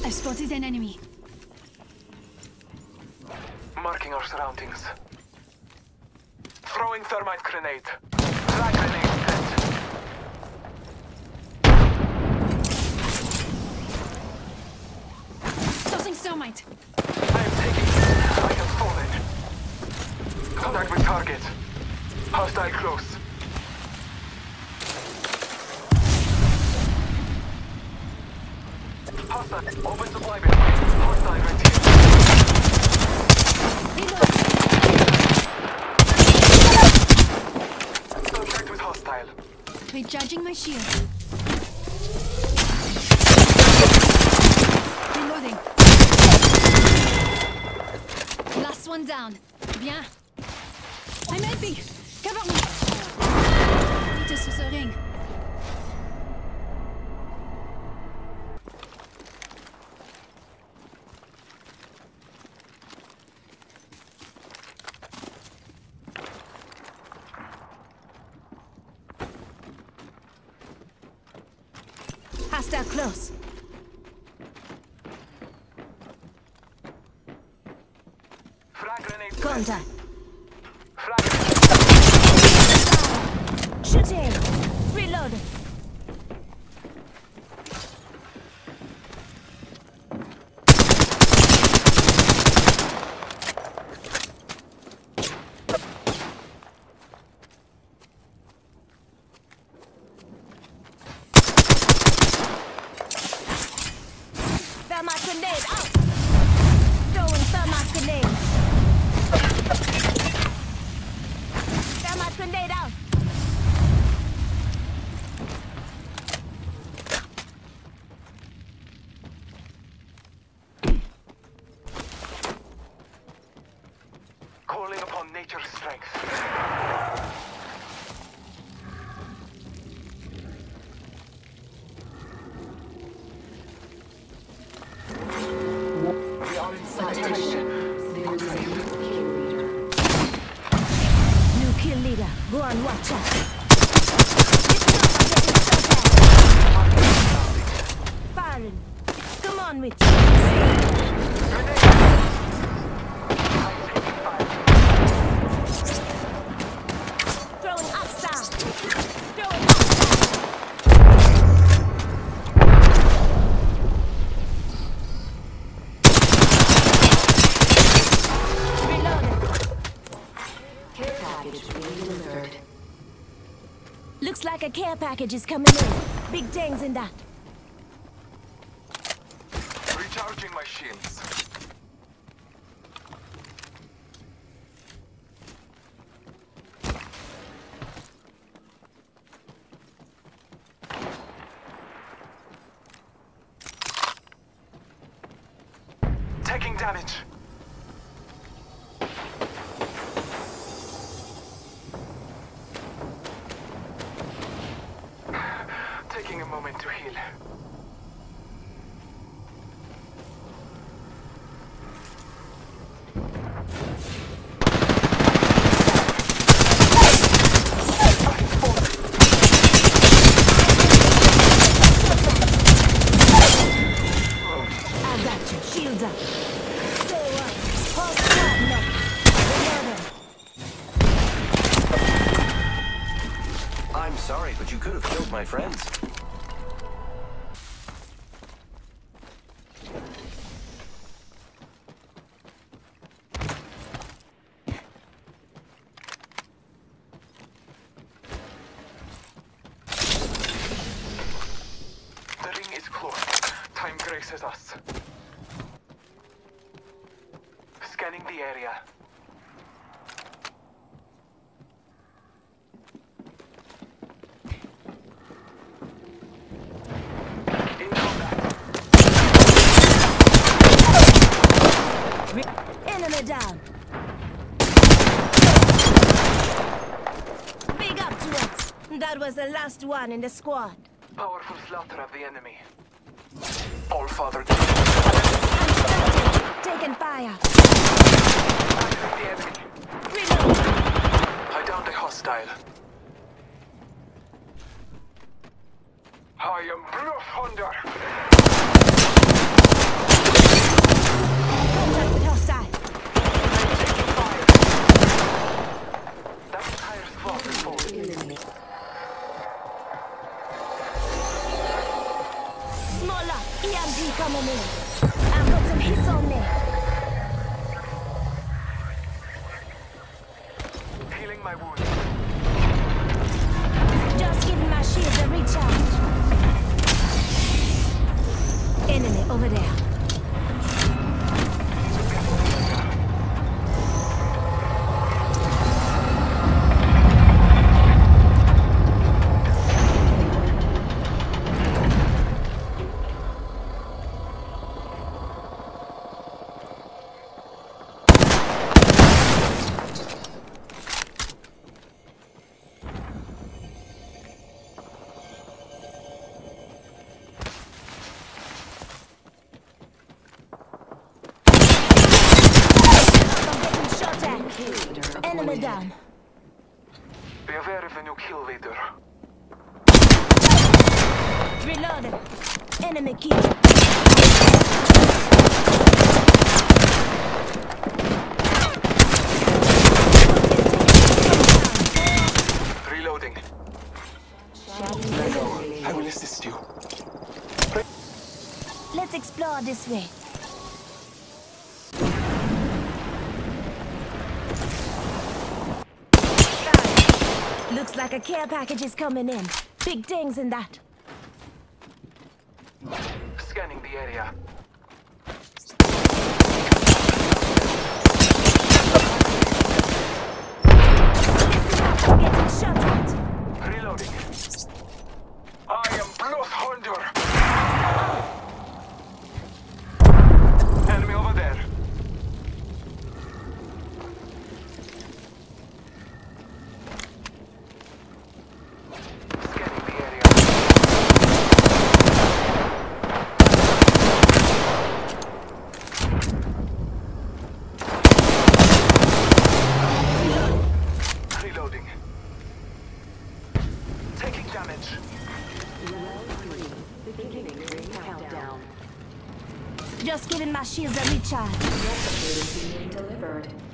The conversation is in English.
I've spotted an enemy. Marking our surroundings. Throwing thermite grenade. Frag grenade set. Tossing thermite. I am taking hit. I have fallen. Contact with target. Hostile close. Hostile. Open supply bin. Hostile right here. Contact with hostile. Recharging my shield. Reloading. Last one down. Bien. I'm helping. Cover me. Need to source a ring. Hostile close. Frag grenade set. Contact. Frag grenade. Shooting. Reload. Thermite grenade out. Throwing thermite grenade. Thermite grenade out. Calling upon nature's strength. We are inside. New kill leader. Go on, watch out. Firing. Come on, Mitch. Throwing upside. Throwing upside. Reloading. Care package being delivered. Looks like a care package is coming in. Big things in that. Recharging my shields. Taking damage. Taking a moment to heal. I got you. Shields up. Stay up. Hold squad neck. Reloading. I'm sorry, but you could have killed my friends. The ring is close. Time graces us. Scanning the area. In combat. Enemy down. Big up to us. That was the last one in the squad. Powerful slaughter of the enemy. All Father. Taking fire. Activate the enemy. Reload. I downed a hostile. I am Bloodhunter. Contact with hostile. Taking fire. That entire squad is falling. Smaller. EMP coming in. I've got some hits on me. Healing my wounds. Just giving my shields a recharge. Enemy over there. Enemy down. Be aware of the new kill leader. Reloaded. Enemy kill. Reloading. I will assist you. Let's explore this way. Looks like a care package is coming in. Big things in that. Scanning the area. Getting shot at. Reloading. I am Bloodhunter. Enemy over there. Scanning the area. Reloading. Taking damage. Beginning ring countdown. Just giving my shields a recharge. Replicator being delivered.